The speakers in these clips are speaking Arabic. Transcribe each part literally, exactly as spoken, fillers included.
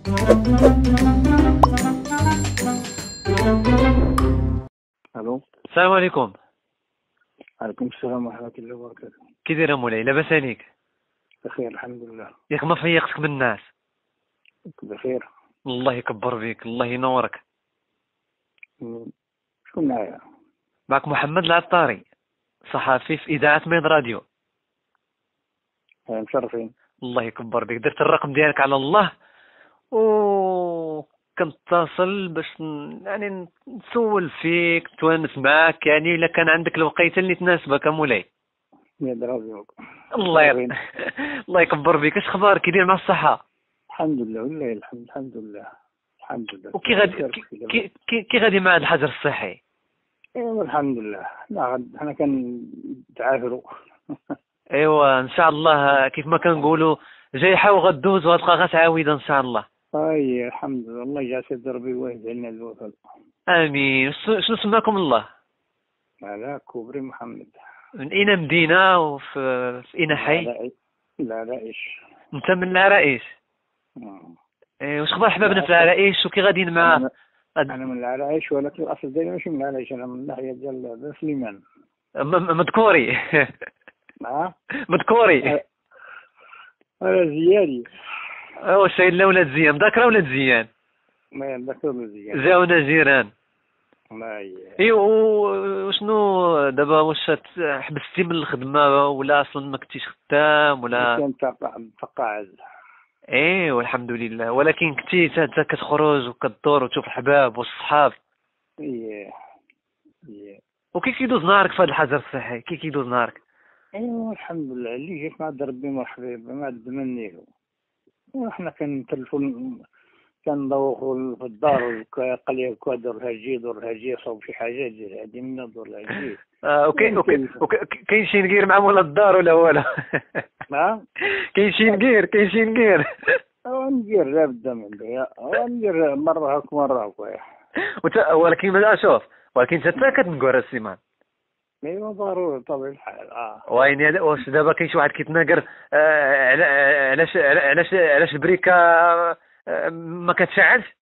الو. السلام عليكم. عليكم السلام ورحمة الله وبركاته. كي داير مولاي؟ لاباس عليك؟ بخير الحمد لله. ياك ما فيقتك من الناس؟ بخير. الله يكبر بيك، الله ينورك. شكون معايا؟ معك محمد العطاري، صحفي في اذاعه ميد راديو. مشرفين. الله يكبر بيك، درت الرقم ديالك على الله و كنتصل باش ن- يعني نسول فيك، نتوانس معاك، يعني الا كان عندك الوقيته اللي تناسبك مولاي. يا درابي. الله ي... الله يكبر بيك. اش اخبارك؟ كي داير مع الصحه؟ الحمد لله والله الحمد الحمد لله الحمد لله. وكي غادي كي كي, كي غادي مع هذا الحجر الصحي؟ ايوا الحمد لله. لا غد حنا كنتعافروا. ايوا ان شاء الله، كيف ما كنقولوا جايحه وغدوز وغتبقى غتعاود ان شاء الله. اي الحمد لله. الله يجعل ربي ويهد لنا الوفاء. امين. شنو شنو سماكم الله؟ على كوبري محمد. من اين مدينه وفي في اين حي؟ لا لا ايش. انت من العرائش؟ ايه. واش اخبار احبابنا في العرائش وكي غاديين مع؟ انا, أنا من العرائش، ولكن الاصل ديالي ماشي من العرائش، انا من الناحيه ديال بن سليمان. م- مذكوري. نعم. مذكوري. انا زيادي. واش سيدنا ولاد زيان؟ ذاكره ولاد زيان؟ ما يذكر زيادي. جاونا جيران. ما هي. اي. وشنو دابا؟ واش حبستي من الخدمه ولا اصلا ما كنتيش خدام ولا؟ كنت متقاعد. ايه والحمد لله. ولكن كنتي حتى كتخرج وكدور وتشوف الحباب والصحاب. ايه ايه. وكي كيدوز نهارك في هذا الحجر الصحي؟ كي كيدوز نهارك؟ ايوا الحمد لله. اللي جيت مع ربي مرحبا ما تمني له. وحنا كنتلفون كندوخوا في الدار، قال لي دورها جي دورها جي صوب شي حاجه دير هادي منا دورها جي. اه اوكي اوكي اوكي. كاين شي نقير مع مولا الدار ولا ولا؟ نعم. كاين شي نقير كاين شي نقير. ندير لا بدا من بيا، ندير مره هاك مره هاك. وت... ولكن ما شوف، ولكن حتى كتنقر السيمان. ايوا ضروري بطبيعه الحال. اه وين هذا؟ واش دابا كاين شي واحد كيتناقر آه علاش علاش علاش البريكه آه ما كتشعلش؟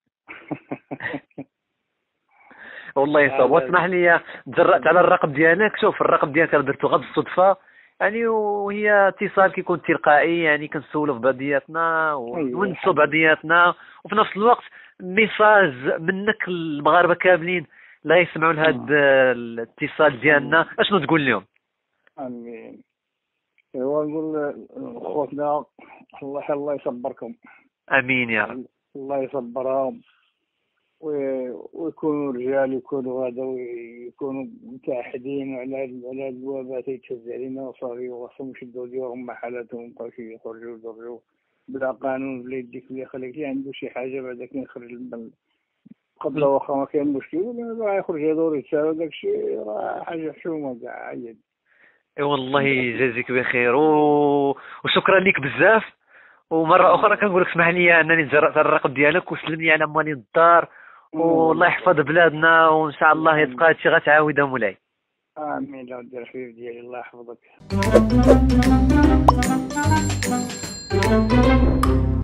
والله يصاب. واسمح لي تجرأت على الرقم ديالك. شوف الرقم ديالك درتو غير بالصدفه يعني، وهي اتصال كيكون تلقائي، يعني كنسولوا في بعضياتنا ونونسوا بعضياتنا، وفي نفس الوقت ميساج منك المغاربه كاملين لا يسمعوا لهذا الاتصال ديالنا. اشنو تقول لهم؟ امين. ايوا نقول خوتنا الله الله يصبركم. امين يا رب. الله يصبرهم ويكونوا رجال، يكونوا هذا، ويكونوا متعهدين على على الوباء تيتهز علينا وصافي، وخصهم يشدوا ديالهم مع حالتهم، مابقاوش يخرجوا يضروا بلا قانون بلا يديك اللي يخليك اللي عنده شي حاجه بعدا كيخرج من قبل، واخا ما كاين مشكل ولا يخرج يدور يتساوى داك الشيء، راه حاجه حشومه كاع عيد. اي والله يجازيك بخير و... وشكرا لك بزاف. ومره اخرى كنقول لك اسمح لي انني تجرأت على الرقم ديالك، وسلم لي على موالين الدار، والله يحفظ بلادنا، وان شاء الله يبقى هادشي غتعاود مولاي. امين. لا دير حبيب ديالي الله يحفظك.